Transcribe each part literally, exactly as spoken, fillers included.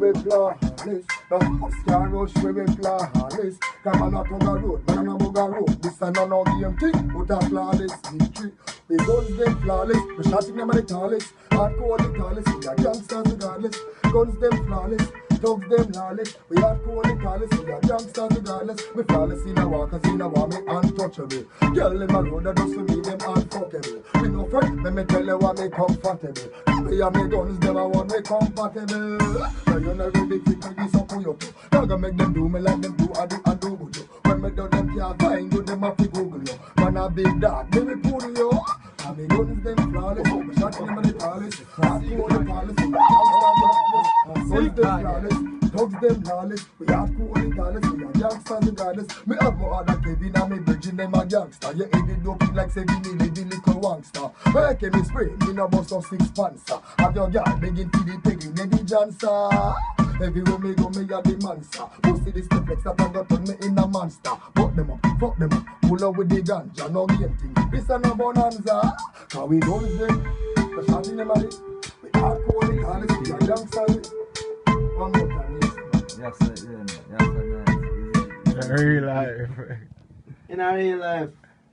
we flawless. No star rush where we flawless. Come on, not on the road, man on a bugger road. This is not no game thing, but a flawless victory. We guns them flawless, we shotting them at the tallest. Hardcore the tallest, we are gangsters regardless. Guns them flawless, thugs them lawless. We hardcore the tallest, we are gangsters regardless. We flawless in a walk, cause in a war, me untouchable. Girl in my road, that does to me, them unfuckable. We no friend, let me tell you what me comfortable. Me and me guns, them I want me compatible. So you not really think me this up for you too. Now gonna make them do me like them do, I do, I do good you. When me do them can't find you, them have to Google you. Man a big dog, me me pull you. And me guns them flawless, me shot them at the tallest. Hardcore the tallest, we are gangsters regardless. Guns them flawless, thugs them lawless. We hardcore the tallest, we are gangsters regardless. Me have more other Kevin and me virgin, them a gangster. You headed dopey like say me the little wangster. Make me spray, me no bust of six pants. Have your girl begging to the peggy, Neddy Johnson. Everywhere me go, me a the monster. Pussy this the flex that I got turn me in a monster. Fuck them up, fuck them up. Pull up with the ganja, no game thing. This a no bonanza. Cause we guns them, the shot in them a it. We hardcore the hardest, we a gangster. One more time, yes. Yes, sir, yeah, yes, sir, nice. In real life. In a real life.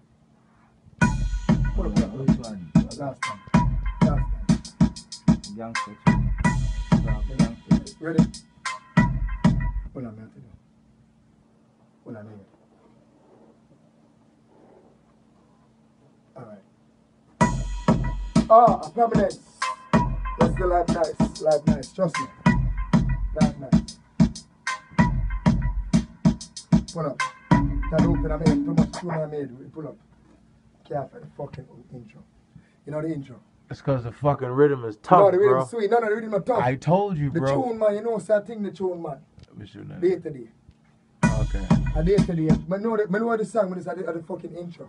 What about which one? Last time. Last time. Youngster, youngster. Ready? Hold on, man. Hold on, nigga. Alright. Ah, permanence. Let's do life nice. Life nice. Trust me. Life nice. Pull up. Can't open a head. Too much tune I made. Pull up. Careful. The fucking intro. You know the intro? It's because the fucking rhythm is tough, no, the rhythm bro. is sweet. No, no, the rhythm is tough. I told you, the bro. The tune, man. You know, so I think the tune, man. What's your name? Day to day. Okay. A day to day. But know the, but know the song when it's at the, at the fucking intro.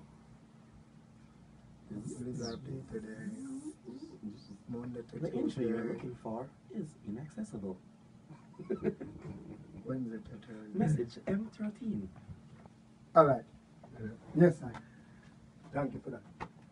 It's like day to day. Monday to The intro you're looking for is inaccessible. Wednesday to Thursday. Message M thirteen. Alright. Yes, sir. Thank you for that.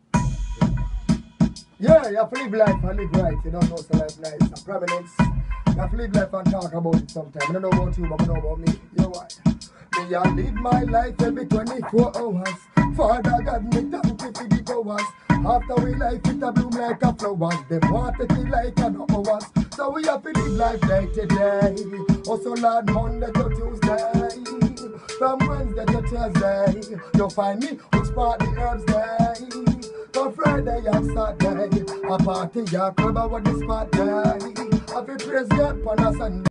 Yeah, you have to live life and live right. You don't know so life nice. A prominence. You have to live life and talk about it sometime. I don't know about you, but I know about me. You know what? Me, I live my life every twenty-four hours. Father God, me thank you for the powers. After we life, it a bloom like a flowers. Them want to kill like an hours. So we have to live life day to day. Also, Lord, Monday to Tuesday. From Wednesday to Thursday. You'll find me which part the herbs day. So Friday and Saturday, a party, a club, I want this part day. I feel praise God on a Sunday.